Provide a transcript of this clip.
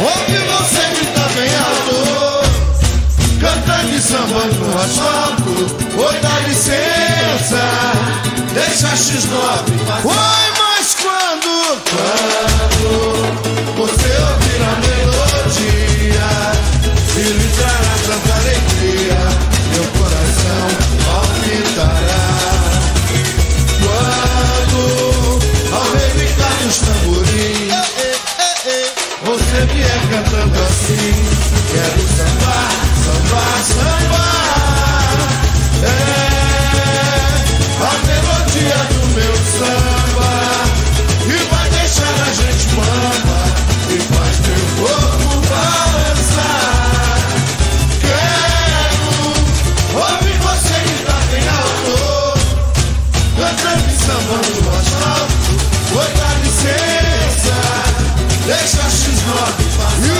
Ouve você que tá bem alto, cantando e sambando no asfalto. Oi, dá licença, deixa a X-9 passar. Oi, mas quando você ouvir a melodia e lhe trará tanta alegria, meu coração palpitará. Quando ao repicar dos tamborins você vier cantando assim, quero sambar, sambar, sambar. É a melodia do meu samba que vai deixar a gente mamba e faz meu corpo balançar. Quero ouvir você gritar bem alto, cantando e sambando no asfalto. Oi, dá licença, deixa a X9 passar.